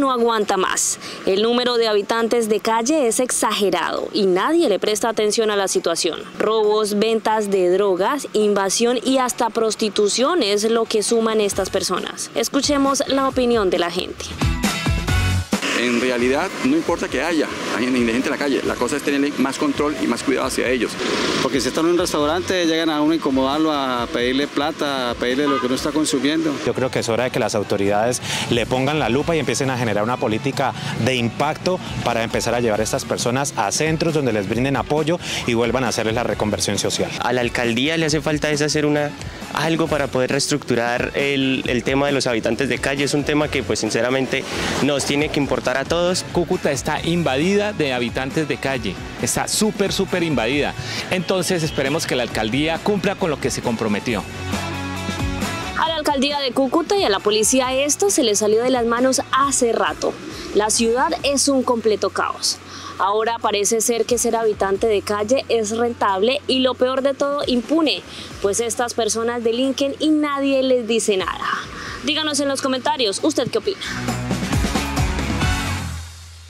no aguanta más. El número de habitantes de calle es exagerado y nadie le presta atención a la situación. Robos, ventas de drogas, invasión y hasta prostitución es lo que suman estas personas. Escuchemos la opinión de la gente. En realidad no importa que haya gente en la calle, la cosa es tenerle más control y más cuidado hacia ellos. Porque si están en un restaurante llegan a uno a incomodarlo, a pedirle plata, a pedirle lo que no está consumiendo. Yo creo que es hora de que las autoridades le pongan la lupa y empiecen a generar una política de impacto para empezar a llevar a estas personas a centros donde les brinden apoyo y vuelvan a hacerles la reconversión social. A la alcaldía le hace falta hacer algo para poder reestructurar el tema de los habitantes de calle. Es un tema que pues sinceramente nos tiene que importar a todos. Cúcuta está invadida de habitantes de calle, está súper invadida. Entonces esperemos que la alcaldía cumpla con lo que se comprometió. A la alcaldía de Cúcuta y a la policía esto se les salió de las manos hace rato. La ciudad es un completo caos. Ahora parece ser que ser habitante de calle es rentable y lo peor de todo, impune, pues estas personas delinquen y nadie les dice nada. Díganos en los comentarios, ¿usted qué opina?